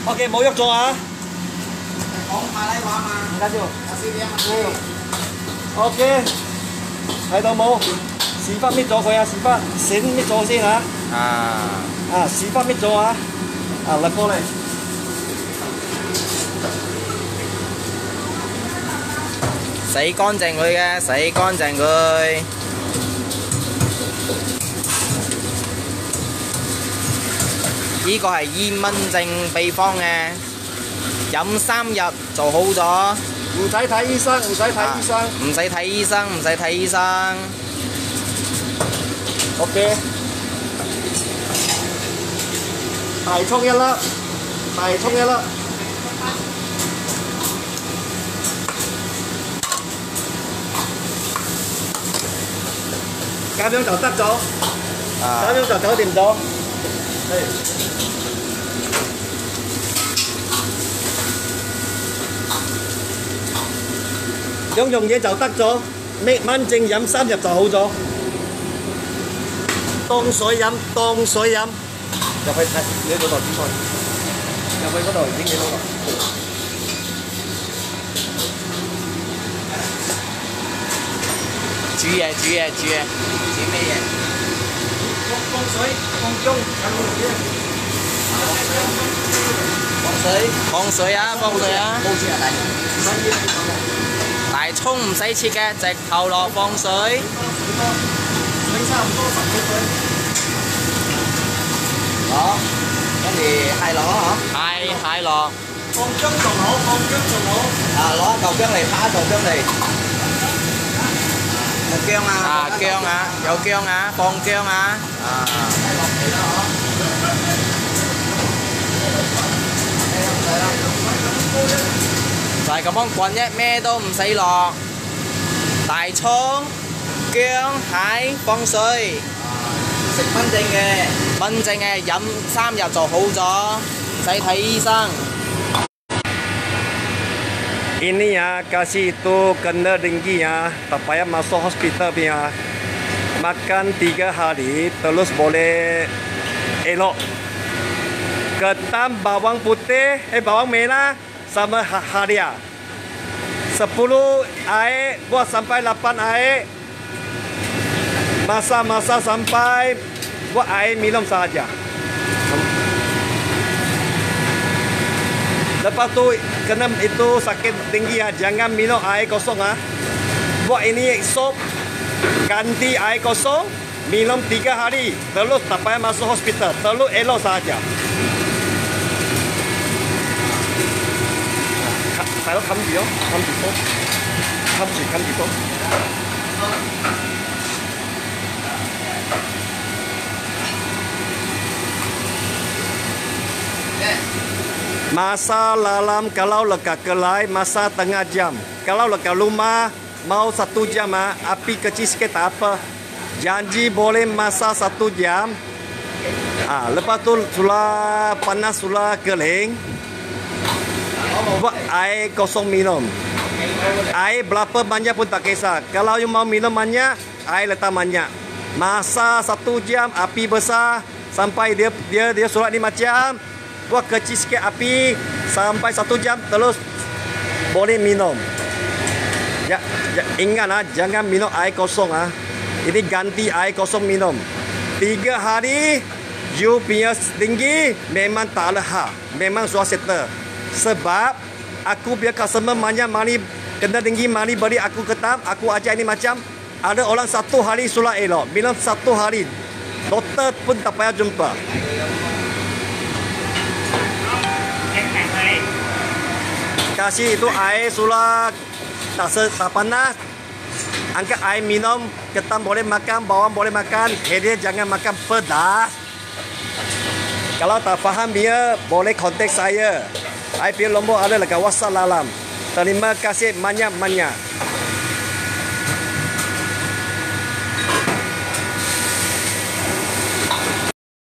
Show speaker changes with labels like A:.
A: OK， 冇喐咗啊！
B: 講馬拉話嘛，
A: 唔緊要。
B: 我試啲啊。
A: OK， 睇到冇？屎忽搣咗佢啊！屎忽繩搣咗先啊！屎忽搣咗啊！嚟過嚟。
C: 洗乾淨佢嘅，洗乾淨佢。呢個係燕蚊症秘方嘅，飲3日就好咗。
A: 唔使睇醫生，唔使睇醫生。
C: 唔使睇醫生，唔使睇醫生。
A: OK， 大葱一粒，大葱一粒。咁樣就得咗，咁樣就搞掂咗。兩樣嘢就得咗，搣蚊症飲3日就好咗。當水飲，當水飲。入去睇你嗰度煮菜，入去嗰度整幾多個？
C: 煮嘢，煮嘢，煮嘢，煮咩嘢？
A: 放水，放姜，
B: 放水，
C: 放水啊，放水啊！
B: 冇錢啊，
C: 大葱唔使切嘅，直頭落放水。
A: 水差唔多10幾水。
B: 攞，跟住係落啊
C: 係落。
A: 放姜仲好，放姜仲好。
B: 攞一嚿姜嚟拍一嚿姜嚟。有姜啊！
C: 姜啊，有姜啊，放姜啊。
B: 落嚟啦
C: 就係咁樣滾啫，咩都唔使落。大葱、姜、蟹放水。
B: 食蚊症嘅，
C: 蚊症嘅飲3日就好咗，唔使睇醫生。
A: Ini ya kasih itu kena dengki ya, tak payah masuk hospital ya. Makan 3 hari terus boleh elok. Ketam bawang putih, bawang merah sama halia. 10 air buat sampai 8 air. Masak sampai buat air minum saja. Lepas tu kena itu sakit tinggi ya, jangan minum air kosong ah. Buat ini sup, ganti air kosong, minum 3 hari, terus tak payah masuk hospital, terus elok saja. Saya khám gì đó, khám gì tốt, khám gì tốt. Masa dalam kalau lekat kelai masa tengah jam. Kalau lekat rumah mau 1 jam api kecil sikit tak apa. Janji boleh masa 1 jam. Lepas tu sudah panas sudah kering. Buat air kosong minum. Air berapa banyak pun tak kisah. Kalau you mau minum banyak, air letak banyak. Masa 1 jam api besar sampai dia surat ni macam. Buat kecil sikit api sampai 1 jam terus boleh minum. Ingat jangan minum air kosong Ini ganti air kosong minum. 3 hari you punya tinggi memang tak leha, memang sudah settle. Sebab aku biar customer banyak mari kena tinggi mari beri aku ketam, aku ajar ini macam ada orang 1 hari sudah elok, minum 1 hari. Doktor pun tak payah jumpa. Kasih itu air sudah tak panas. Angkat air minum, ketam boleh makan, bawang boleh makan, hedia jangan makan pedas. Kalau tak faham dia boleh kontak saya. Saya pilih nombor ada dekat WhatsApp dalam. Terima kasih banyak-banyak.